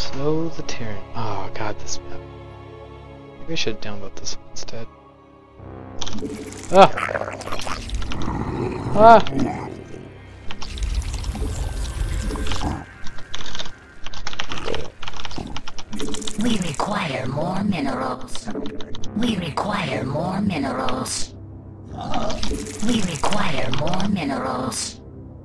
Slow the Terran. Oh god, this map. Maybe I should download this one instead. Ah! Ah! We require more minerals. We require more minerals. We require more minerals.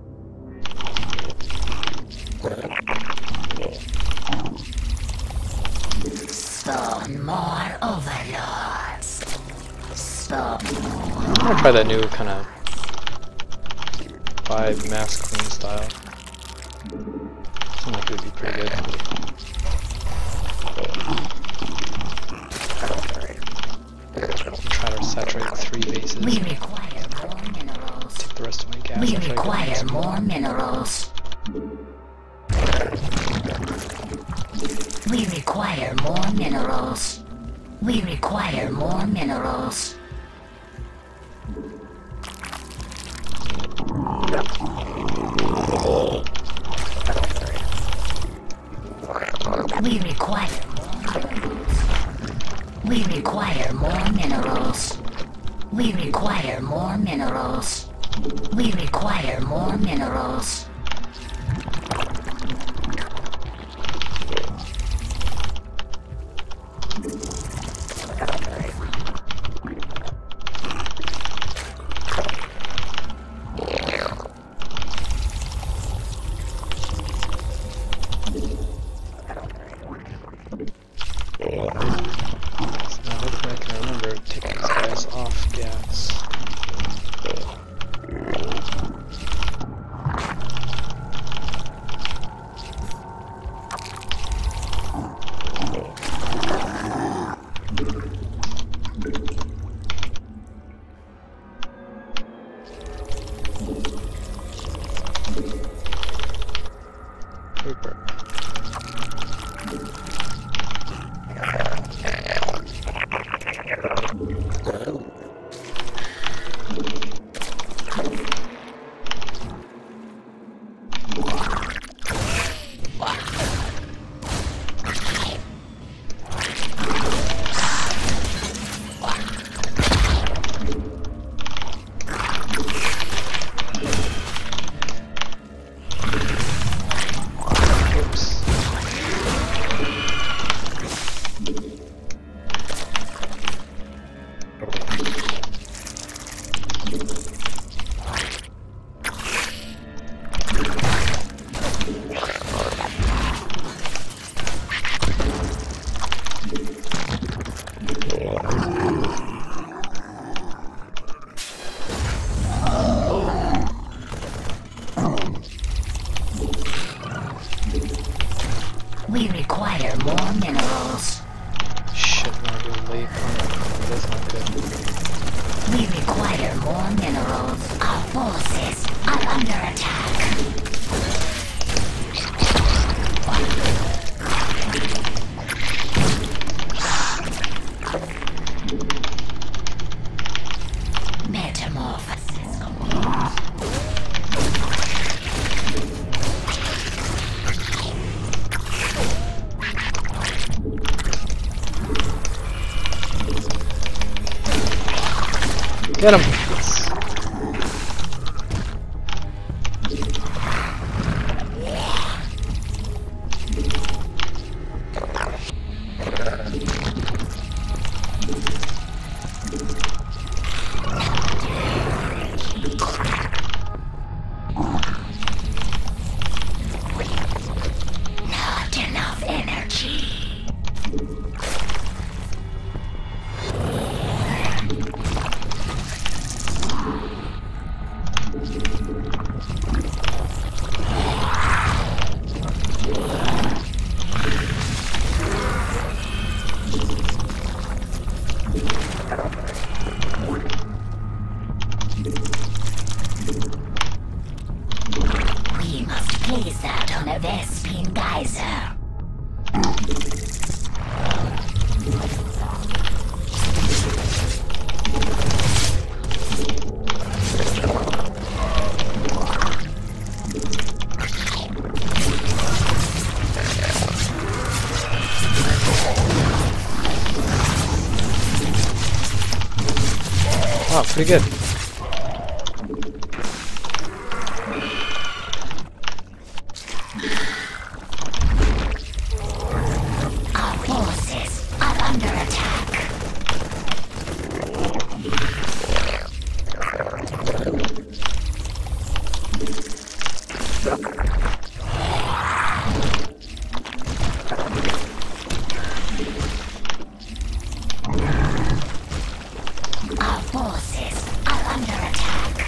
Spawn more overlords. Spawn more. I'm gonna try that new kind of 5 mass clean style. Seems like it would be pretty good. Try to saturate 3 bases. We require more minerals. Take the rest of my gas. We after I get require this. more minerals. We require more minerals. We require more minerals. We require more minerals. We require more minerals. We require more minerals. Now hopefully I can remember to take these guys off gas. Paper. We require more minerals. Shit, I'm gonna go late on it. That's not good. We require more minerals. Our forces are under attack. Metamorphosis. Get him! Not enough energy. We must place that on a Vespine geyser. Wow, pretty good. Our forces are under attack. Our forces are under attack.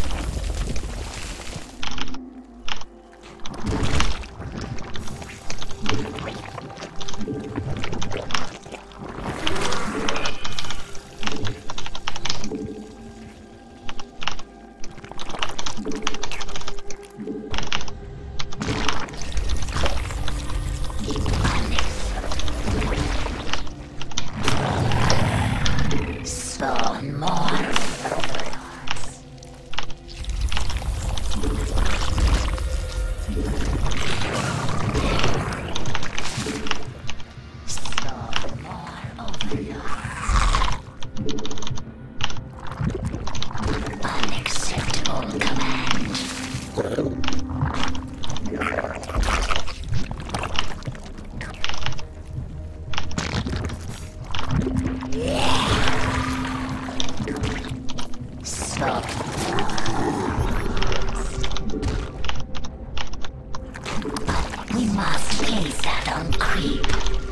Spawn more. Spawn more overlords. Unacceptable command. Stop. We must gaze that on creep.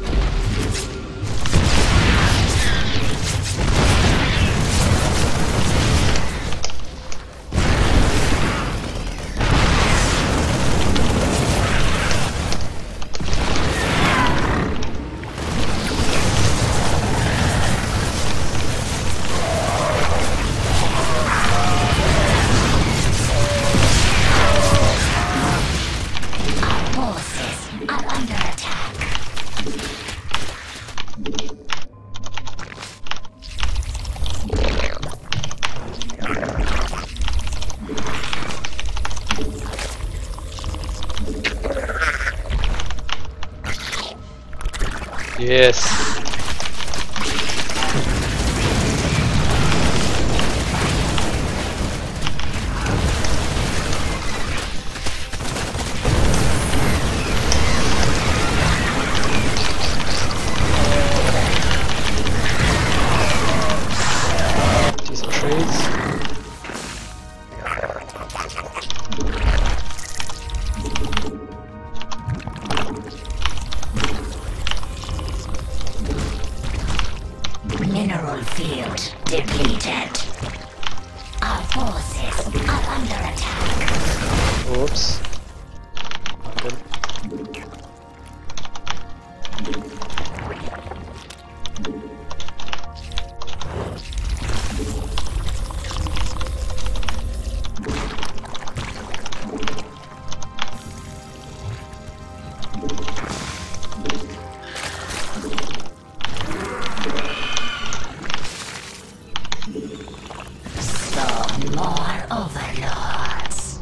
Our forces are under attack. Yes. Decent trades. Mineral field depleted. Our forces are under attack. Whoops. Not good. Spawn more overlords.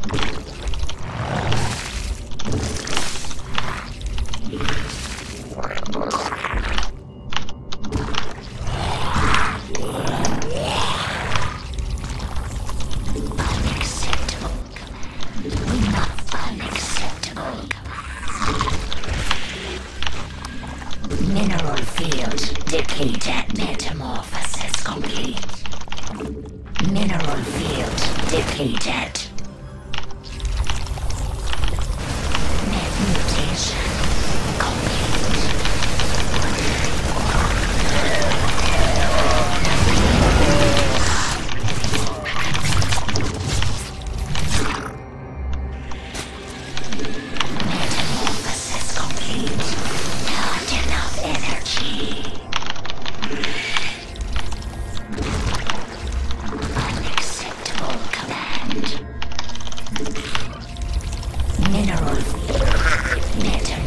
Unacceptable command. We must unacceptable command. Mineral field depleted. Metamorphosis complete. Mineral field depleted. Mutation complete. Metamorphosis complete. Not enough energy. Unacceptable command. Mineral field. Metamorphosis.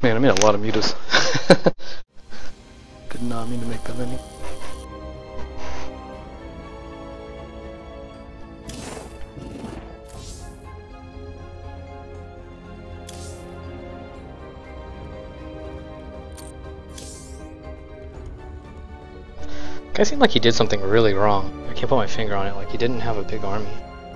Man, I made a lot of mutas. Did not mean to make that many. Guy seemed like he did something really wrong. I can't put my finger on it, like he didn't have a big army.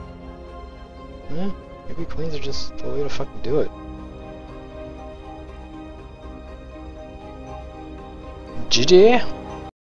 Maybe queens are just the way to fucking do it. GG!